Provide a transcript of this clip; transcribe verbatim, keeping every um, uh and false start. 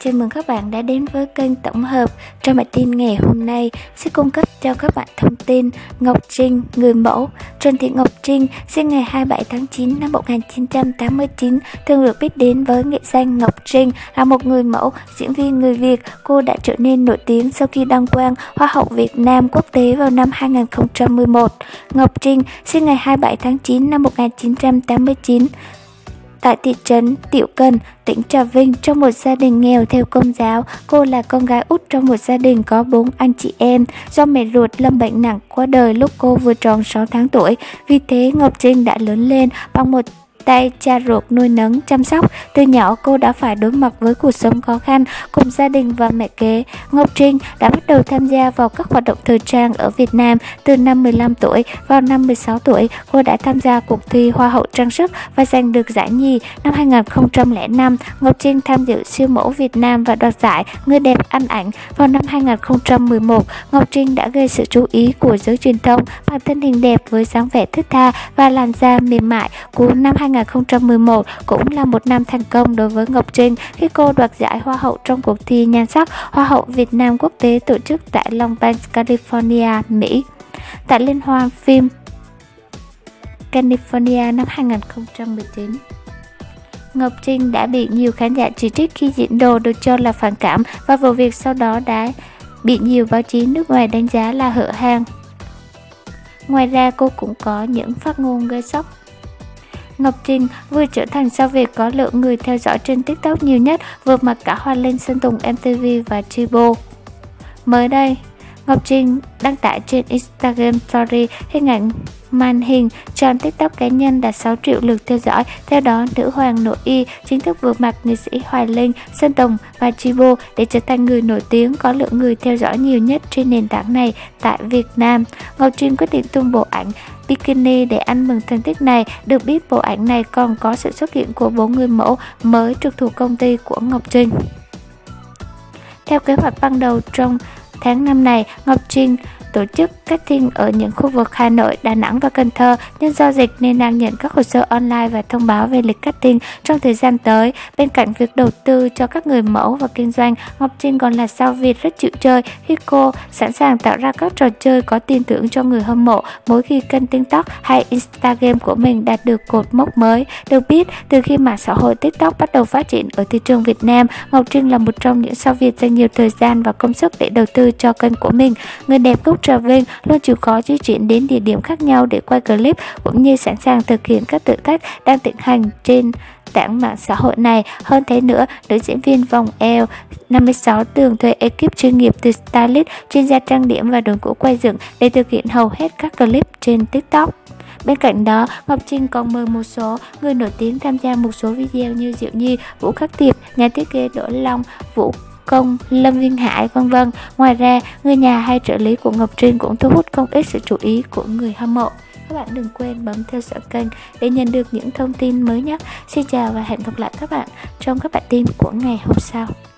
Chào mừng các bạn đã đến với kênh tổng hợp. Trong bản tin ngày hôm nay sẽ cung cấp cho các bạn thông tin Ngọc Trinh, người mẫu. Trần Thị Ngọc Trinh sinh ngày hai mươi bảy tháng chín năm một nghìn chín trăm tám mươi chín, thường được biết đến với nghệ danh Ngọc Trinh, là một người mẫu, diễn viên người Việt. Cô đã trở nên nổi tiếng sau khi đăng quang Hoa hậu Việt Nam quốc tế vào năm hai nghìn không trăm mười một. Ngọc Trinh sinh ngày hai mươi bảy tháng chín năm một nghìn chín trăm tám mươi chín tại thị trấn Tiểu Cần, tỉnh Trà Vinh, trong một gia đình nghèo theo Công giáo. Cô là con gái út trong một gia đình có bốn anh chị em. Do mẹ ruột lâm bệnh nặng qua đời lúc cô vừa tròn sáu tháng tuổi, vì thế Ngọc Trinh đã lớn lên bằng một tay cha ruột nuôi nấng chăm sóc. Từ nhỏ cô đã phải đối mặt với cuộc sống khó khăn cùng gia đình và mẹ kế. Ngọc Trinh đã bắt đầu tham gia vào các hoạt động thời trang ở Việt Nam từ năm mười lăm tuổi. Vào năm mười sáu tuổi, cô đã tham gia cuộc thi Hoa hậu trang sức và giành được giải nhì. Năm hai nghìn không trăm lẻ năm, Ngọc Trinh tham dự siêu mẫu Việt Nam và đoạt giải Người đẹp ăn ảnh. Vào năm hai nghìn không trăm mười một, Ngọc Trinh đã gây sự chú ý của giới truyền thông bằng thân hình đẹp với dáng vẻ thướt tha và làn da mềm mại. Cuối năm hai nghìn không trăm mười một cũng là một năm thành công đối với Ngọc Trinh khi cô đoạt giải Hoa hậu trong cuộc thi nhan sắc Hoa hậu Việt Nam quốc tế tổ chức tại Long Beach, California, Mỹ. Tại Liên hoan phim California năm hai nghìn không trăm mười chín, Ngọc Trinh đã bị nhiều khán giả chỉ trích khi diễn đồ được cho là phản cảm, và vụ việc sau đó đã bị nhiều báo chí nước ngoài đánh giá là hở hang. Ngoài ra, cô cũng có những phát ngôn gây sốc. Ngọc Trinh vừa trở thành sao Việt có lượng người theo dõi trên TikTok nhiều nhất, vượt mặt cả Hoa Linh, Sơn Tùng, em tê vê và Chibo. Mới đây, Ngọc Trinh đăng tải trên Instagram Story hình ảnh màn hình trang TikTok cá nhân đạt sáu triệu lượt theo dõi. Theo đó, nữ hoàng nội y chính thức vượt mặt nghệ sĩ Hoài Linh, Sơn Tùng và Chibo để trở thành người nổi tiếng có lượng người theo dõi nhiều nhất trên nền tảng này tại Việt Nam. Ngọc Trinh quyết định tung bộ ảnh bikini để ăn mừng thành tích này. Được biết, bộ ảnh này còn có sự xuất hiện của bốn người mẫu mới trực thuộc công ty của Ngọc Trinh. Theo kế hoạch ban đầu, trong tháng năm này, Ngọc Trinh tổ chức casting ở những khu vực Hà Nội, Đà Nẵng và Cần Thơ, nhưng do dịch nên đang nhận các hồ sơ online và thông báo về lịch casting trong thời gian tới. Bên cạnh việc đầu tư cho các người mẫu và kinh doanh, Ngọc Trinh còn là sao Việt rất chịu chơi khi cô sẵn sàng tạo ra các trò chơi có tin tưởng cho người hâm mộ mỗi khi kênh TikTok hay Instagram của mình đạt được cột mốc mới. Được biết, từ khi mạng xã hội TikTok bắt đầu phát triển ở thị trường Việt Nam, Ngọc Trinh là một trong những sao Việt dành nhiều thời gian và công sức để đầu tư cho kênh của mình. Người đẹp gốc Trà Vinh luôn chịu khó di chuyển đến địa điểm khác nhau để quay clip, cũng như sẵn sàng thực hiện các thử thách đang thịnh hành trên tảng mạng xã hội này. Hơn thế nữa, nữ diễn viên vòng eo năm mươi sáu tường thuê ekip chuyên nghiệp từ stylist, chuyên gia trang điểm và đội ngũ quay dựng để thực hiện hầu hết các clip trên TikTok. Bên cạnh đó, Ngọc Trinh còn mời một số người nổi tiếng tham gia một số video như Diệu Nhi, Vũ Khắc Tiệp, nhà thiết kế Đỗ Long, Vũ Công, Lâm Viên Hải, vân vân. Ngoài ra, người nhà hay trợ lý của Ngọc Trinh cũng thu hút không ít sự chú ý của người hâm mộ. Các bạn đừng quên bấm theo dõi kênh để nhận được những thông tin mới nhất. Xin chào và hẹn gặp lại các bạn trong các bản tin của ngày hôm sau.